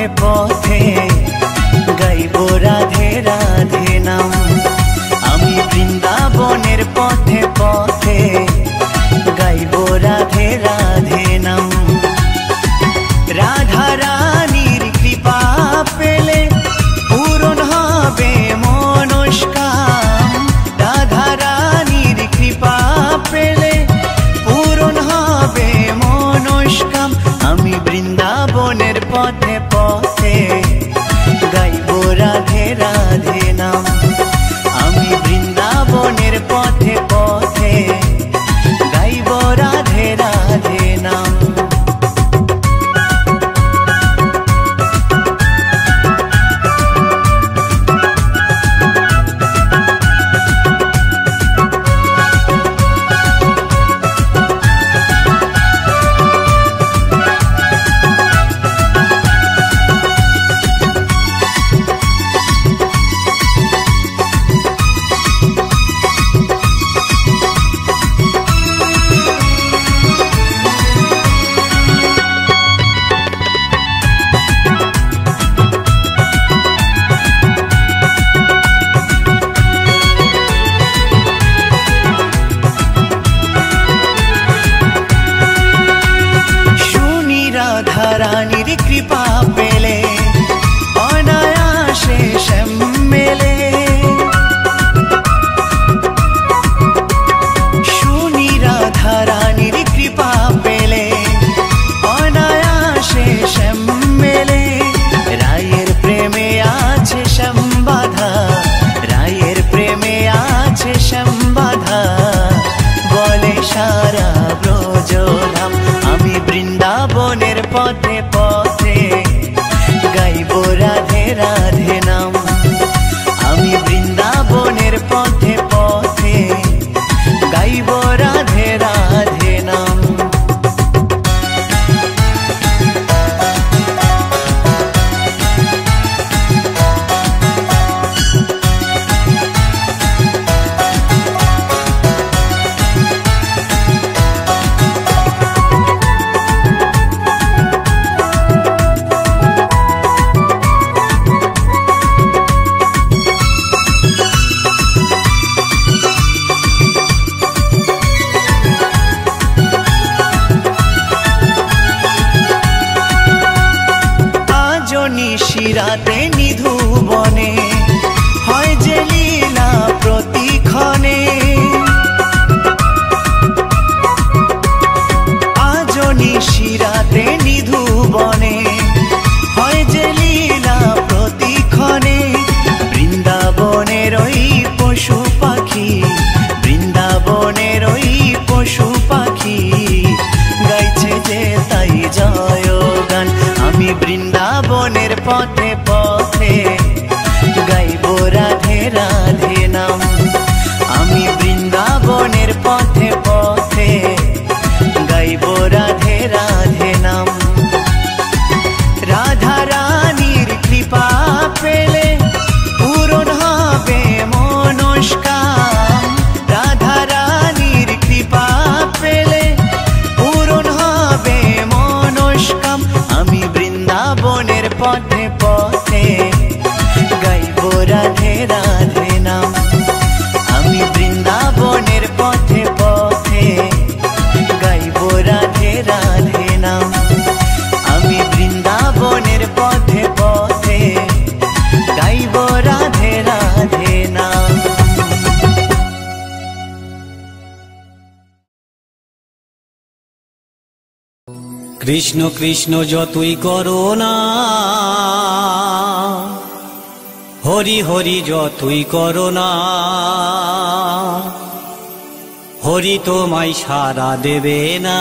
পথে পথে গাইব রাধে রাধে নাম। আমি বৃন্দাবনের পথে পথে গাইব রাধে রাধে নাম। রাধা রানীর কৃপা পেলে পূরণ হবে মনস্কাম। রাধা রানীর কৃপা পেলে পূরণ হবে মনস্কাম। আমি বৃন্দাবনের পথে পথে গাইব রাধে রাধে নাম। আমি বৃন্দাবনের পথে পথে গাইব রাধে রাধে নাম। রানীর কৃপা পেলে অনায়াসে শ্যাম মেলে। শুনি রাধা রানীর কৃপা পেলে অনায়াসে শ্যাম মেলে। রায়ের প্রেমে আছে শ্যাম বাধা, রায়ের প্রেমে আছে শ্যাম বাধা, বলে সারা ব্রজধাম। আমি বৃন্দাবনের পথে পথে গাইব রাধে রাধে নাম। আমি বৃন্দাবনের পথে পথে গাইব রাধে রাধে নাম। নিশিরাতে নিধুবনে হয় যে লীলা প্রতিক্ষণে। আজ নিশিরাতে নিধুবনে হয় যে লীলা প্রতিক্ষণে। বৃন্দাবনের ওই পশু পাখি, বৃন্দাবনের ওই পশু পাখি গাইছে যে তাই জয় গান। আমি বৃন্দাবনের পথে পথে গাইব রাধে রাধে নাম। আমি বৃন্দাবনের পথে পথে গাইব রাধে রাধে নাম। রাধা রানীর কৃপা পেলে পূরণ হবে মনস্কাম। রাধা রানীর কৃপা পেলে পূরণ হবে মনস্কাম। আমি বৃন্দাবনের পথে পথে গাইব রাধে রাধে নাম। আমি বৃন্দাবনের পথে পথে গাইব রাধে রাধে নাম। আমি বৃন্দাবনের পথে পথে গাইব রাধে রাধে নাম। কৃষ্ণ কৃষ্ণ যতই করো না, হরি হরি যতই করো না, হরি তোমায় সাড়া দেবে না।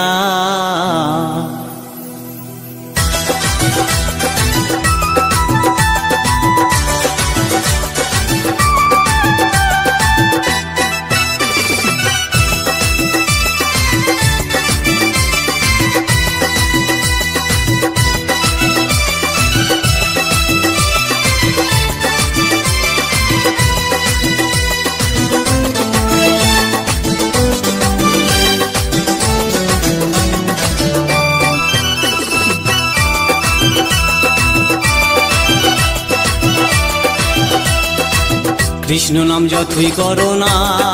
কৃষ্ণ নাম যতই করো না,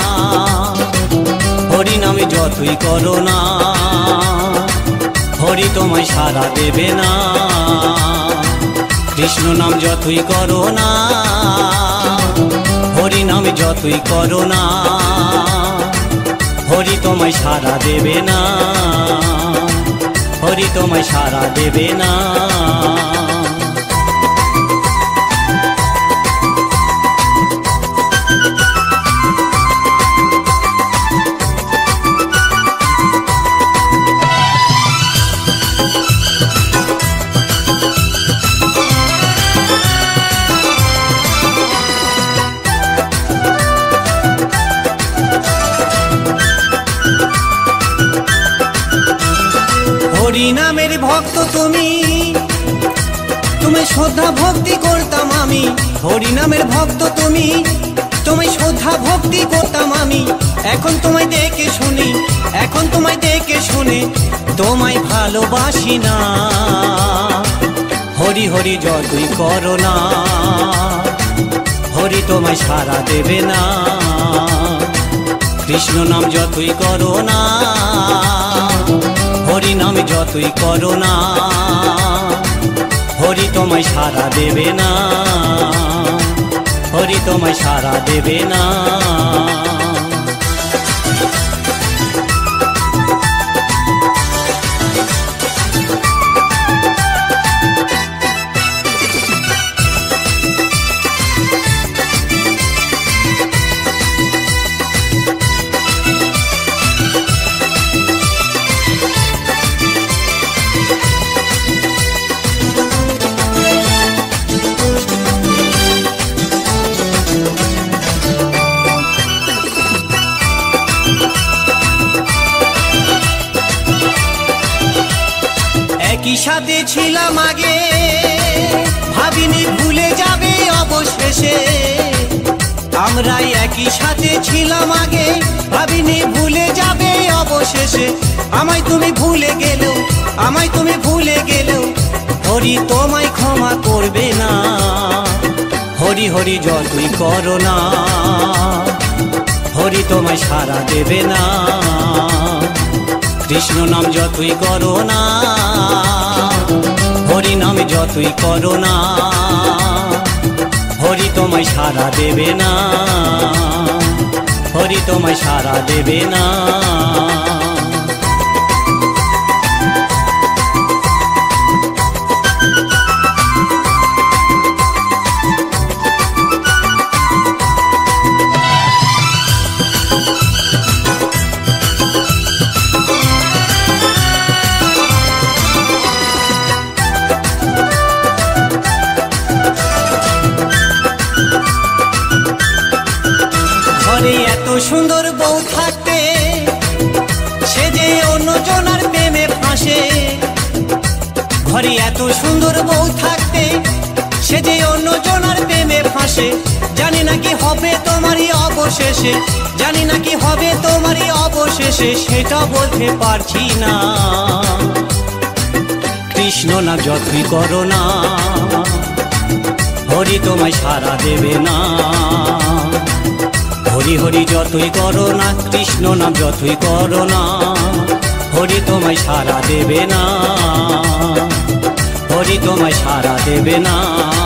হরি নামে যতই করো না, হরি তোমায় সাড়া দেবে না। কৃষ্ণ নাম যতই করো না, হরি নামে যতই করো না, হরি তোমায় সাড়া দেবে না, হরি তোমায় সাড়া দেবে না। হরি নামের ভক্ত তুমি, তুমি শ্রদ্ধা ভক্তি করতাম আমি। হরি নামের ভক্ত তুমি, তুমি শ্রদ্ধা ভক্তি করতাম আমি। এখন তোমায় দেখে শুনি, এখন তোমায় দেখে শুনে তোমায় ভালোবাসি না। হরি হরি যতই করো না, হরি তোমায় সাড়া দেবে না। কৃষ্ণ নাম যতই করো না, হরি নামে যতই করো না, হরি তোমায় সাড়া দেবে না, হরি তোমায় সাড়া দেবে না। একই সাথে ছিলাম আগে, ভাবিনি ভুলে যাবে অবশেষে। আমরা একই সাথে ছিলাম আগে, ভাবিনি ভুলে যাবে অবশেষে। আমায় তুমি ভুলে গেলেও, আমায় তুমি ভুলে গেলেও, হরি তোমায় ক্ষমা করবে না। হরি হরি যতই করো না, হরি তোমায় সাড়া দেবে না। কৃষ্ণ নাম যতই করো না, হরি নামে যতই করো না, হরি তোমায় সাড়া দেবে না, হরি তোমায় সাড়া দেবে না। ঘরে এত সুন্দর বউ থাকতে, সে যে অন্যজনার প্রেমে ফাঁসে। ঘরে এত সুন্দর বউ থাকতে, সে যে অন্যজনার প্রেমে ফাঁসে। জানি না কি হবে তোমারই অবশেষে, জানি না কি হবে তোমারই অবশেষে, সেটা বলতে পারছি না। কৃষ্ণ নাম যতই করো না, হরি তোমায় সাড়া দেবে না। হরি হরি যতই করো না, কৃষ্ণ নাম যতই করো না, হরি তোমায় সাড়া দেবে না, হরি তোমায় সাড়া দেবে না।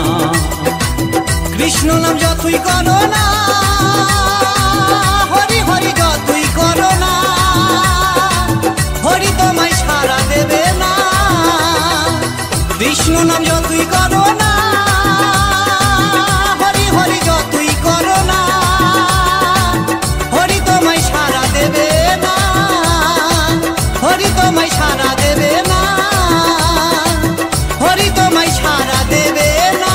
কৃষ্ণ নাম যতই করো না, হরি হরি যতই করো না, হরি তোমায় সাড়া দেবে না। কৃষ্ণ নাম যতই করো না, হরি হরি যতই করো না, হরি তোমায় সাড়া দেবে না, হরি তোমায় সাড়া দেবে না, হরি তোমায় সাড়া দেবে না।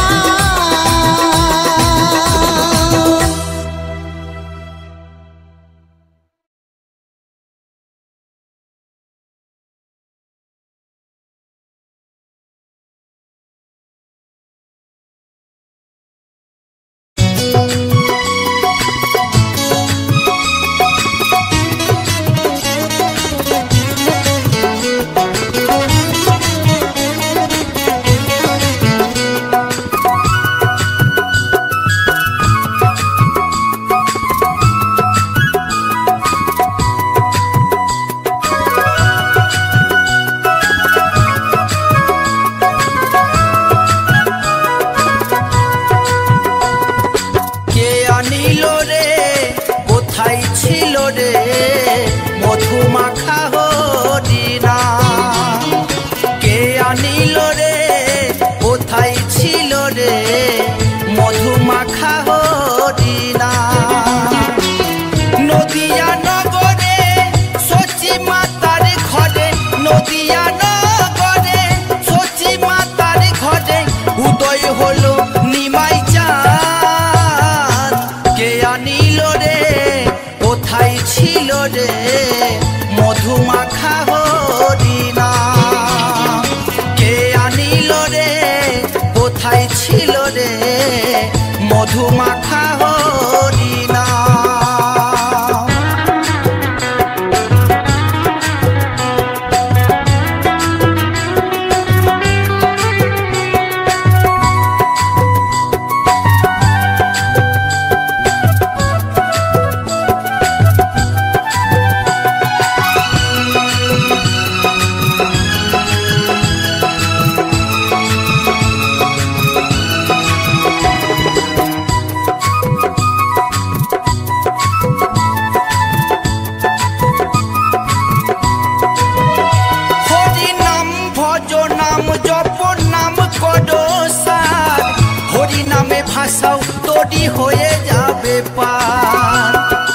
হয়ে যাবে পার।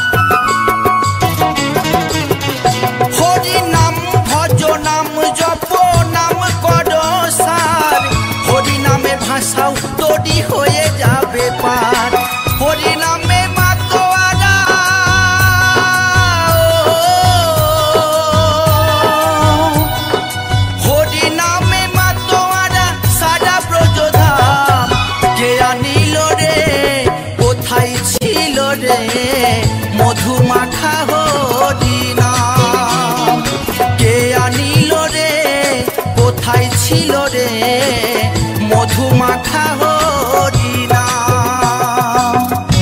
হরি নাম ভজ নাম জপ নাম কর সার, হরি নামে ভাষাও তরি হয়ে যাবে পার। হরি নামে মাতোয়ারা হরি নামে মাতোয়ারা সারা ব্রজধাম কে আনিল রে, কোথায় ছিল রে মধু মাখা হরি নাম। কে আনিল রে, কোথায় ছিল রে মধু মাখা হরি নাম।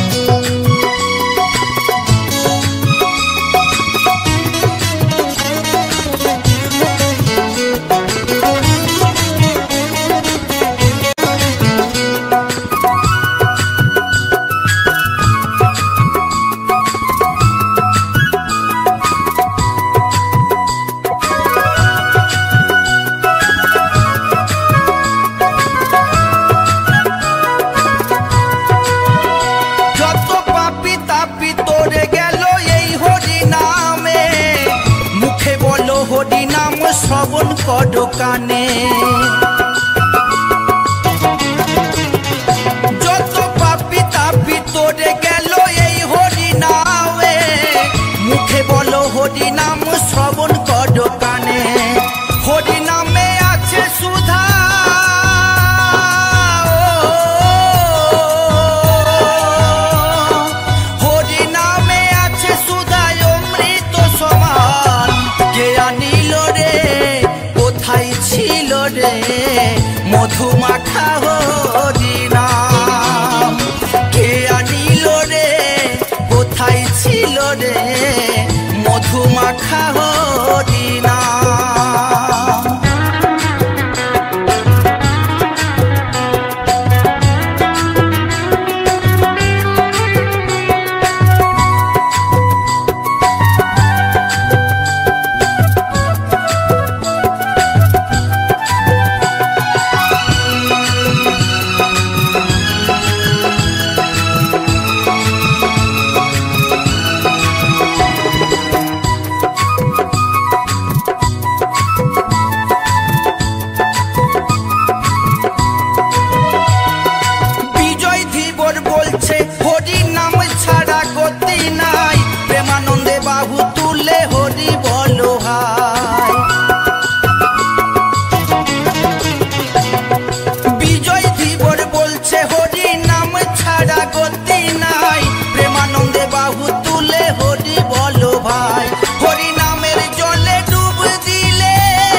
যত পাপি তাপি তোরে গেল এই হরি নামে, মুখে বলো হরি নাম শ্রবণ করো কানে। যত পাপি তাপি তোরে গেল এই হরি নামে, মুখে বলো হরি নাম শ্রবণ করো কানে। হরি নামে আছে সুধা হরি নামে আছে সুধায় অমৃত সমান। কে আনিল রে, কোথায় ছিল রে মধু মাখা হরি নাম। কে আনিল রে, কোথায় ছিল রে মধু মাখা হরি নাম। বিজয় ধীবর বলছে হরি নাম ছাড়া গতি নাই, প্রেমানন্দে বাহু তুলে হরি বলো হায়। বিজয় ধীবর বলছে হরি নাম ছাড়া গতি নাই, প্রেমানন্দে বাহু তুলে হরি বলো ভাই। হরি নামের জলে ডুব দিলে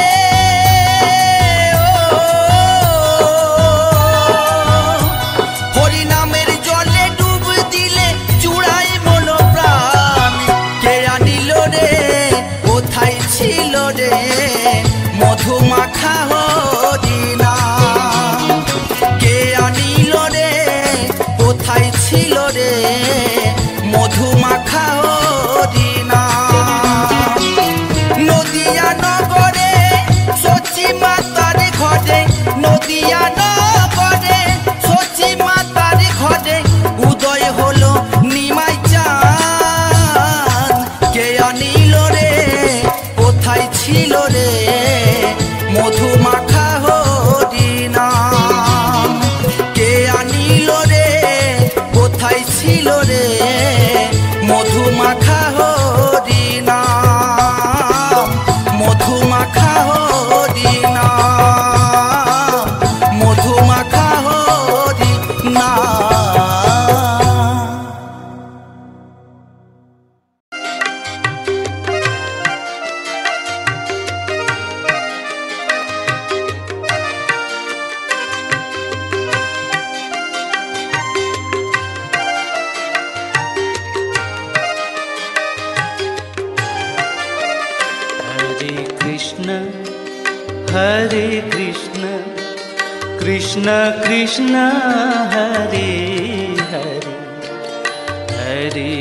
হরি নামের জলে ডুব দিলে চূড়াই মন প্রাণ। কে আনিল রে, কোথায় ছিল রে মধু মাখা হরি নাম। কে আনিল রে, কোথায় ছিল রে মধু মাখা হরি নাম। নদিয়া নগরে সচি মাতার ঘরে, নদিয়া নগরে সচি মাতার ঘরে উদয় হলো নিমাই চাঁদ। কে আনিল রে, কোথায় ছিল রে মধু মাখা হরি নাম। কে আনিল রে, কোথায় ছিল রে মধু মাখা হরি নাম। মধু মাখা হরি নাম, মধু মাখা হরি নাম। हरे कृष्ण कृष्ण कृष्ण हरे हरे, हरे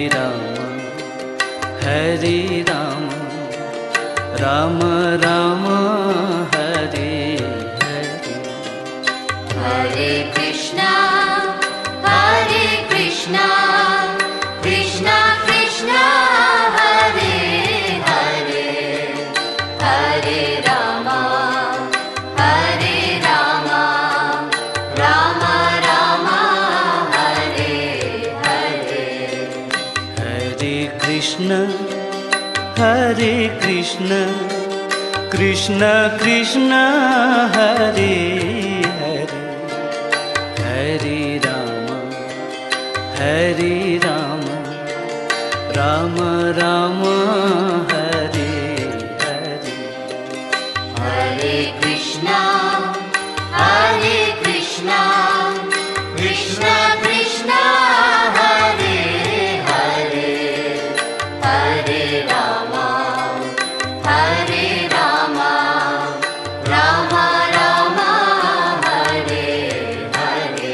राम राम राम हरे हरे। हरे Krishna Hare Rama, Hare Rama, Rama Rama, Hare Hare. Hare Krishna, Hare Krishna, Krishna Krishna, Hare Hare. Hare Rama, Hare Rama, Rama Rama, Hare Hare. Hare Krishna, Hare Krishna, Krishna Krishna, Hare Hare. Hare Rama, Hare Rama, Rama Rama, Hare Hare.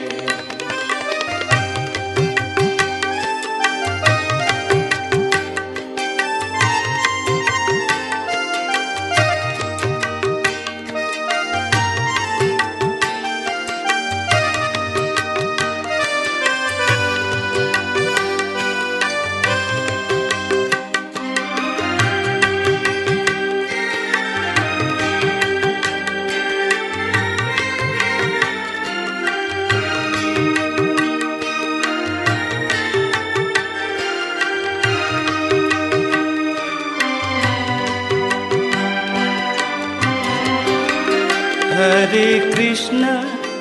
Hare Krishna,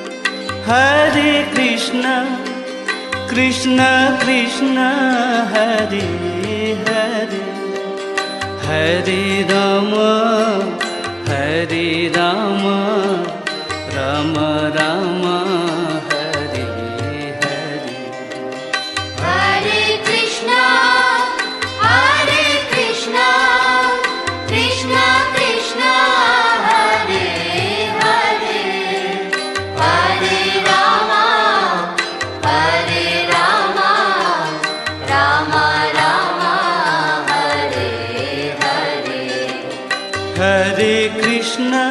Hare Krishna, Krishna Krishna, Hare Hare. Hare Rama, Hare Rama, Rama Rama, Hare Hare. Hare Krishna, Hare Krishna, Krishna Krishna, Hare Hare. Hare Rama, Hare Rama, Rama Rama, Hare Hare. Hare Krishna,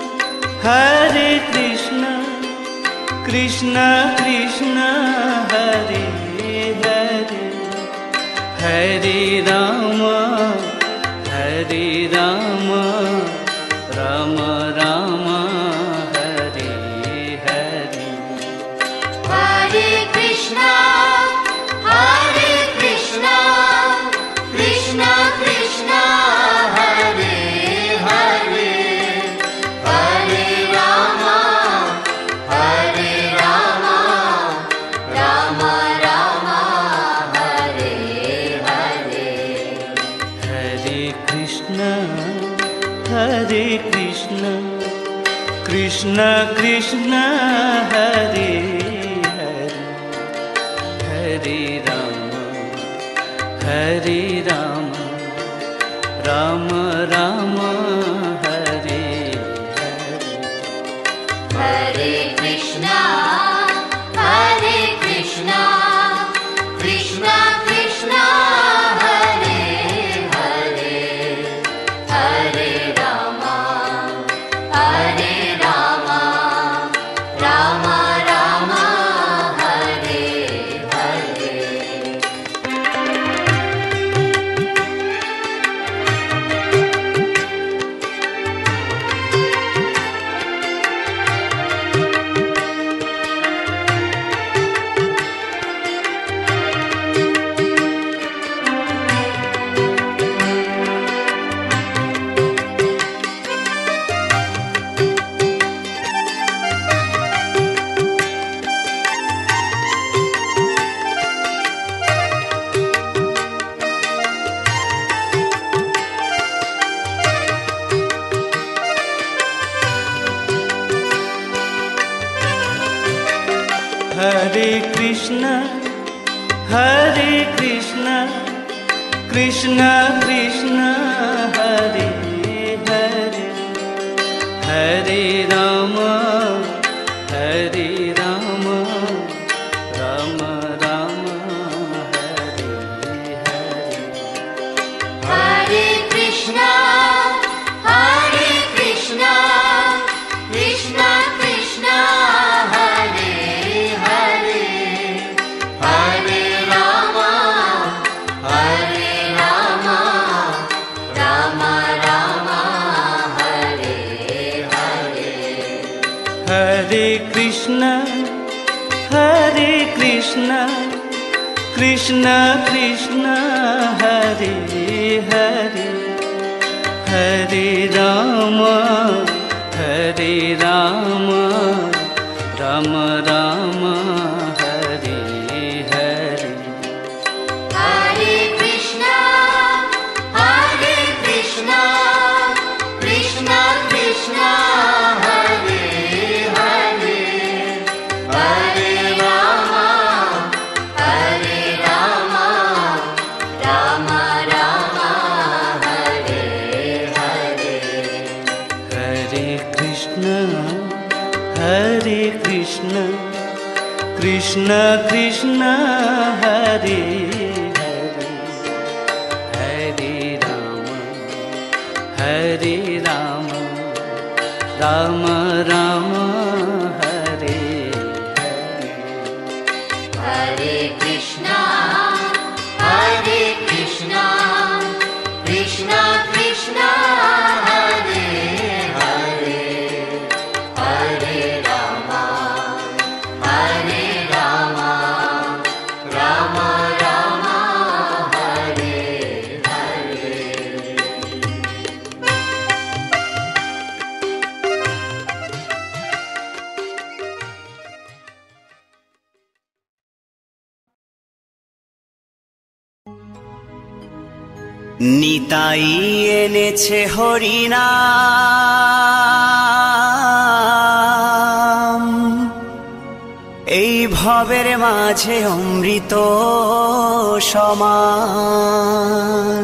Hare Krishna, Krishna Krishna, Hare Hare. Hare Rama, Hare Rama, Rama Rama, Hare Hare. Hare Krishna, Hare Krishna, Krishna Krishna, Hare Hare. Hare Rama, Hare Rama, Rama Rama, Hare Hare. Hare Krishna, Hare Krishna, Krishna Krishna, Hare Hare. Hare Rama, Hare Rama, Rama Rama, Hare Hare. Hare Krishna, Hare Krishna, Krishna Krishna, Hare Hare. Hare Rama, Hare Rama, Rama Rama, Hare Hare. Hare Krishna, Hare Krishna, Krishna Krishna, Hare Hare. Hare Rama, Hare Rama, Rama Rama, Hare Hare. Hare Krishna, Hare Krishna, Krishna Krishna, Hare Hare. Hare Rama, Hare Rama, Rama Rama, हरे कृष्ण कृष्ण कृष्ण हरे हरे, हरे राम राम राम हरे हरे। हरे कृष्ण कृष्ण कृष्ण हरे हरे, हरे राम राम राम हरे हरे। हरे कृष्ण कृष्ण कृष्ण हरे हरे, हरे राम राम राम हरे हरे। हरे कृष्ण कृष्ण कृष्ण हरे हरे, हरे राम राम राम हरे हरे। নিতাই এনেছে হরিনাম, এই ভবের মাঝে অমৃত সমান।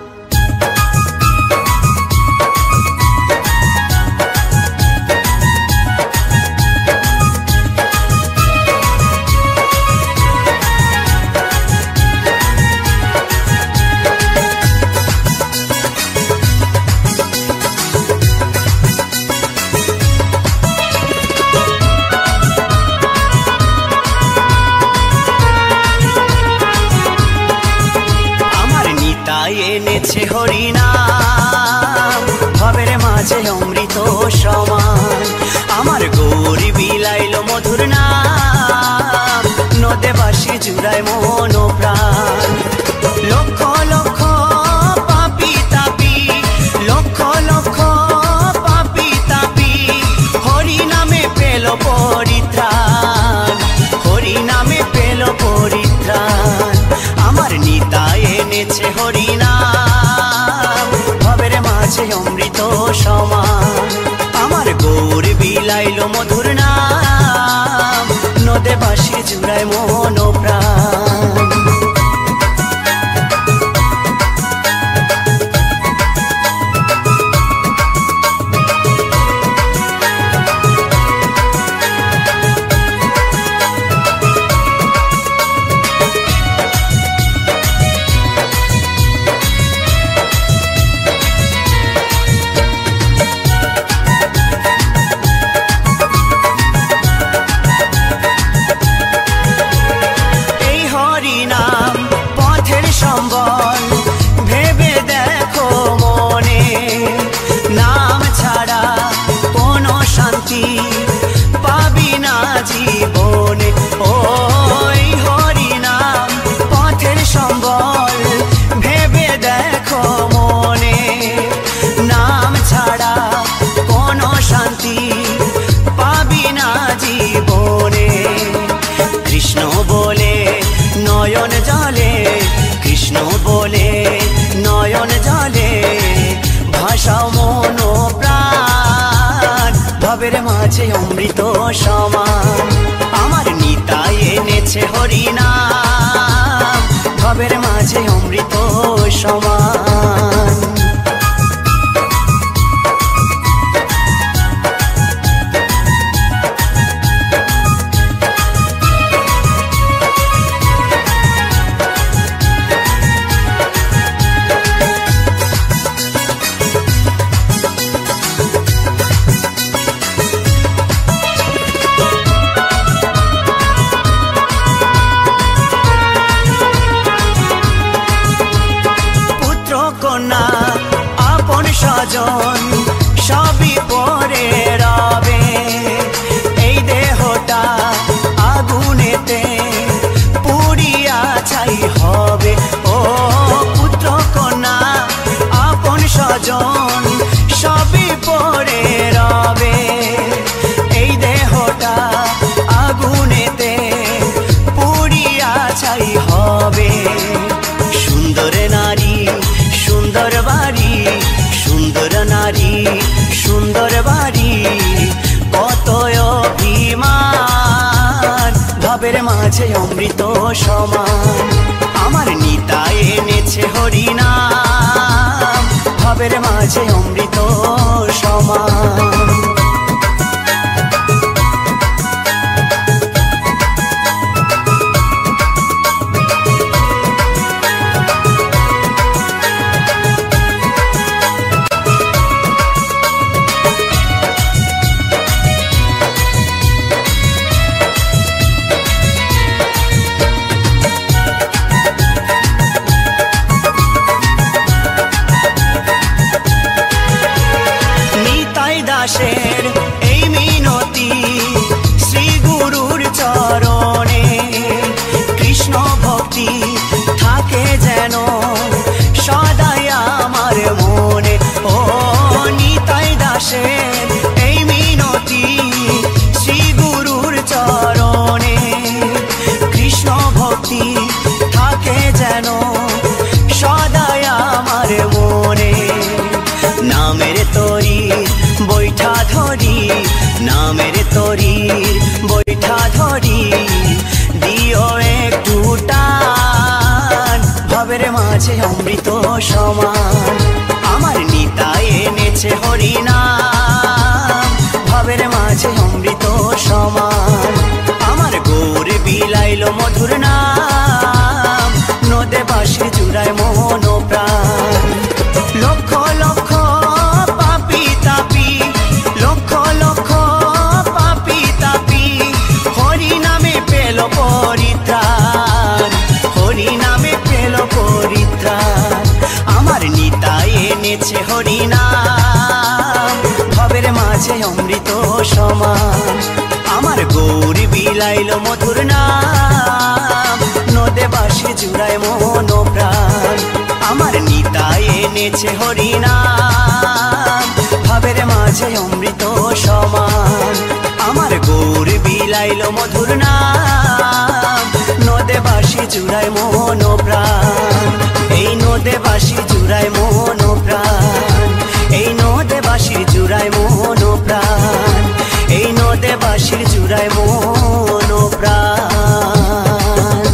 এনেছে হরিনাম, ভবের মাঝে অমৃত সমান। আমার গৌরী বিলাইল মধুর নাম, নদে বাসি জুড়ায় মন প্রাণ। লক্ষ লক্ষ পাপি তাপি, লক্ষ লক্ষ পাপি তাপি, হরি নামে পেল পরিত্রাণ, হরি নামে পেল পরিত্রাণ। আমার নিতাই এনেছে হরিনাম, ভবের মাঝে অমৃত সমান। আমার গৌর বিলাইল মধুর নাম, নদে বাসি জুড়ায় মন প্রাণ। পাবি না জীবনে, ওই হরি নাম পথের সম্বল, ভেবে দেখো মনে। নাম ছাড়া কোনো শান্তি পাবি না জীবনে। কৃষ্ণ বলে নয়ন জলে, কৃষ্ণ বলে নয়ন জলে, ভাষাও মন প্রাণ, ভবের মাঝে অমৃত সমান। আমার নিতাই এনেছে হরিনাম, ভবের মাঝে অমৃত সমান। সুন্দর বাড়ি কত অভিমান, ভাবের মাঝে অমৃত সমান। আমার নিতাই এনেছে হরিনাম, ভাবের মাঝে অমৃত সমান। দাসের এই মিনতি শ্রী গুরুর চরণে, কৃষ্ণ ভক্তি থাকে যেন সদাই আমার মনে। ও নিতাই দাসের এই মিনতি শ্রী গুরুর চরণে, কৃষ্ণ ভক্তি থাকে যেন সদাই আমার মনে। নামের তরি বৈঠা ধরি, নামের তরির বৈঠা ধরি, দিও একটু টান, ভাবের মাঝে অমৃত সমান। আমার নিতাই এনেছে হরিনাম, ভাবের মাঝে অমৃত সমান। আমার গৌর বিলাইলো মধুর নাম, নদে বাঁশি জুড়ায় মন প্রাণ। লক্ষ লক্ষ পাপি তাপি, লক্ষ লক্ষ পাপি তাপি, হরি নামে পেল পরিত্রাণ, হরি নামে পেল পরিত্রাণ। আমার নিতাই এনেছে হরিনাম, ভবের মাঝে অমৃত সমান। আমার গৌর বিলাইলো মধুর নাম, নদে বাঁশি জুড়ায় মন প্রাণ। আমার নিতাই এনেছে হরিনাম, ভাবের মাঝে অমৃত সমান। আমার গৌর বিলাইলো মধুর নাম, নদে বাঁশি জুড়ায় মন প্রাণ। এই নদে বাঁশি জুড়ায় মন প্রাণ, এই নদে বাঁশি জুড়ায় মন প্রাণ, এই নদে বাঁশি জুড়ায় মন প্রাণ।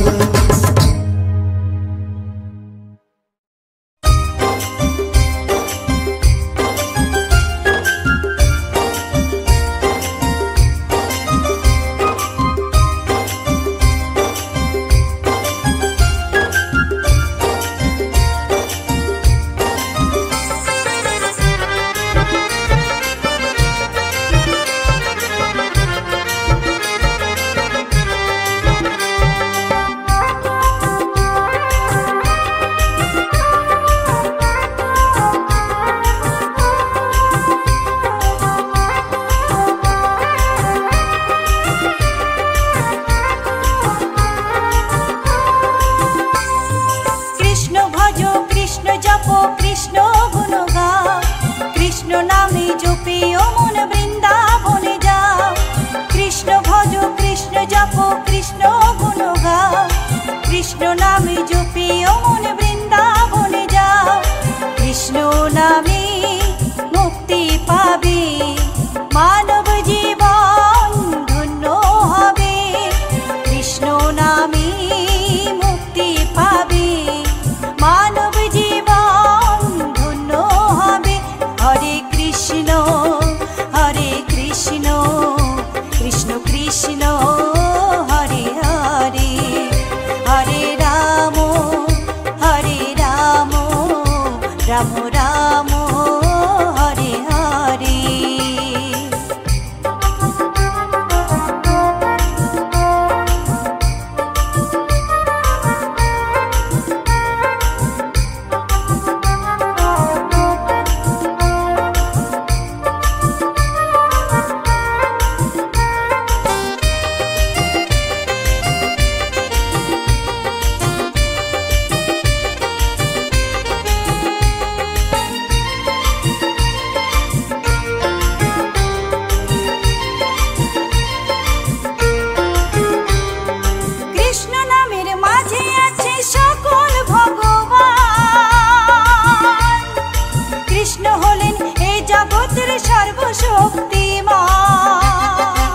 সর্বশক্তিমান।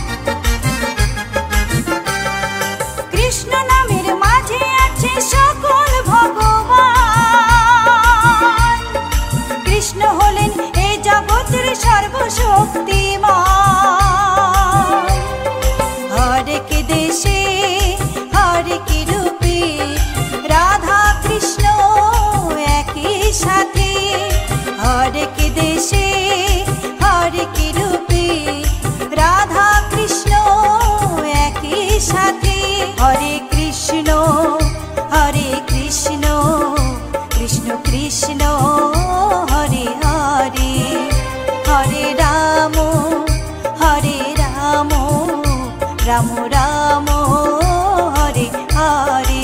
কৃষ্ণ নামের মাঝে আছে সকল ভগবান। কৃষ্ণ হলেন এই জগতের সর্বশক্তিমান। হরেক দেশে হরেক রূপে রাধা কৃষ্ণ একই সাথে। হরেক দেশে হরেক রূপে রাধা কৃষ্ণ একই সাথে। হরে কৃষ্ণ কৃষ্ণ কৃষ্ণ হরে হরে। হরে রাম রাম রাম হরে হরে।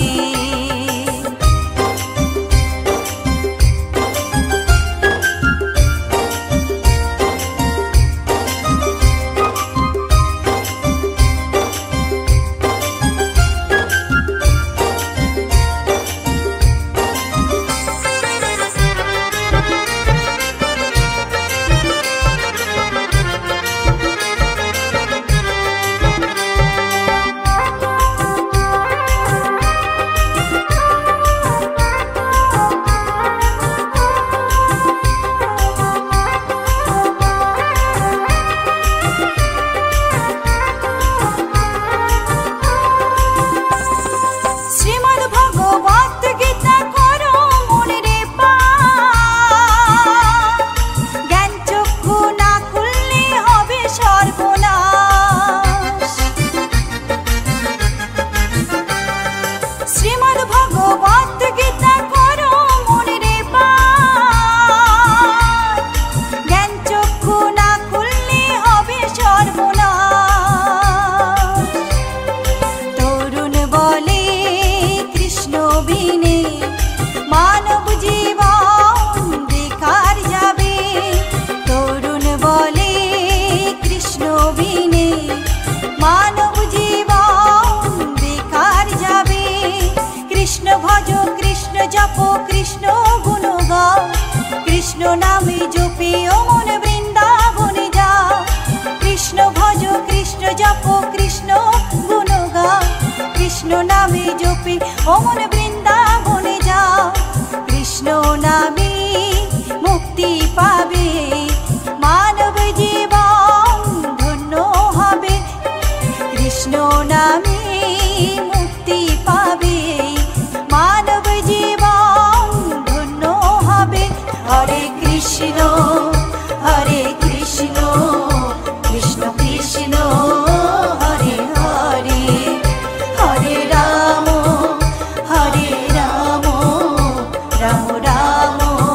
কৃষ্ণ নামে জপে ও মন বৃন্দাবনে যাও। কৃষ্ণ ভজ কৃষ্ণ জপ কৃষ্ণ গুণ গাও। কৃষ্ণ নামে জপে ও মন বৃন্দাবনে যাও। কৃষ্ণ নামে মুক্তি পাবে মানব জীবন ধন্য হবে। কৃষ্ণ নামে মুক্তি পাবে মানব জীবন ধন্য হবে। হরে কৃষ্ণ কৃষ্ণ কৃষ্ণ হরে হরে। হরে রাম রাম রাম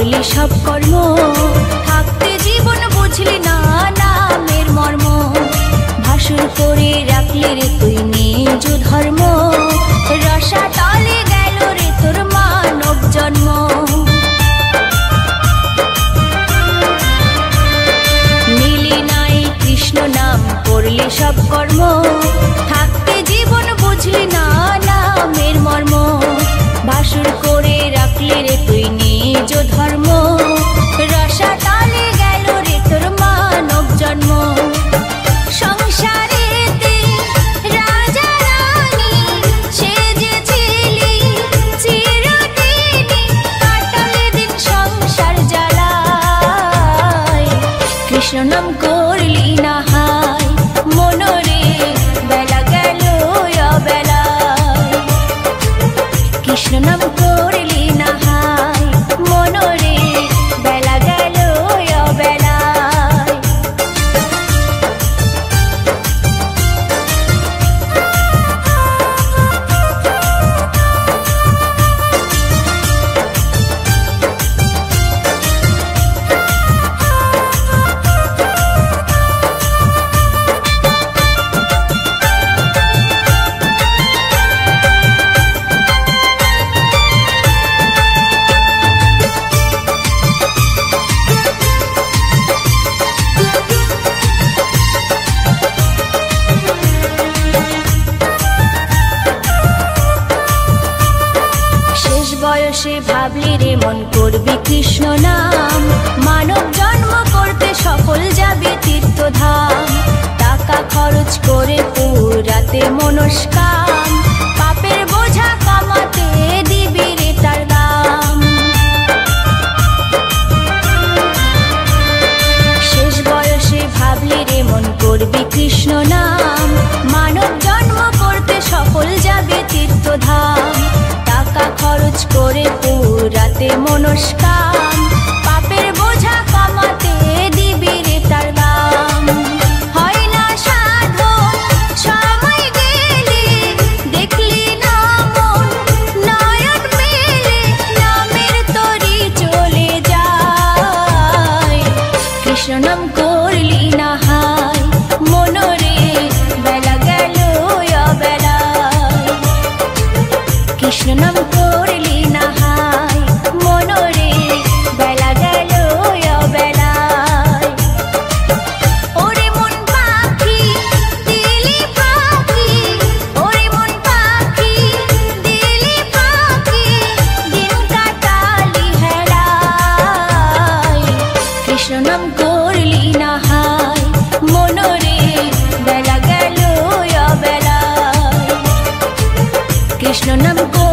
করলি সব কর্ম, থাকতে জীবন বুঝলি না নামের মর্ম, ভাসুর করে রাখলি রে তুই নিজ ধর্ম, রসাতলে গেল রে তোর মানব জন্ম। নিলি নাই কৃষ্ণ নাম, করলি সব কর্ম, থাকতে জীবন বুঝলি না নামের মর্ম, ভাসুর করে রাখলি রে তুই নিজ ধর্ম, রসাতলে গেল রে তোর মানব জন্ম। সংসারেতে রাজা রানী সেজেছিলি চিরদিনই, কাটালে দিন সংসার জ্বালায়, কৃষ্ণ নাম করলি না হায় মনরে, বেলা গেল অবেলায়, কৃষ্ণ নাম করলি না হায় মনরে, বেলা গেল অবেলায়। শেষ বয়সে ভাবলি রে মন করবি কৃষ্ণ নাম, মানব জন্ম করতে সকল যাবে তীর্থধাম, টাকা খরচ করে পুরাতে মনস্কাম, পাপের বোঝা কামাতে দিবি রে তার দাম। শেষ বয়সে ভাবলি রে মন করবি কৃষ্ণ নাম, মানব জন্ম করতে সকল যাবে তীর্থধাম, টাকা খরচ করে পুরাতে মনস্কাম, পাপের বোঝা কামাতে দিবি রে তার দাম। হয় না সাধন সময় গেলে, দেখলি না মন নয়ন মেলে, নামের তরি চলে যায়, কৃষ্ণ নাম করলি না হায় মনরে, বেলা গেল অবেলায়, কৃষ্ণ নাম করলি না হায় মনরে, বেলা গেল অবেলায়। ওরে মন পাখি দিলি পাখি, ওরে মন পাখি দিলি পাখি, দিন কাটালি হেলায়, কৃষ্ণ নাম করলি না হায় মনরে, বেলা গেল অবেলায়, কৃষ্ণ নাম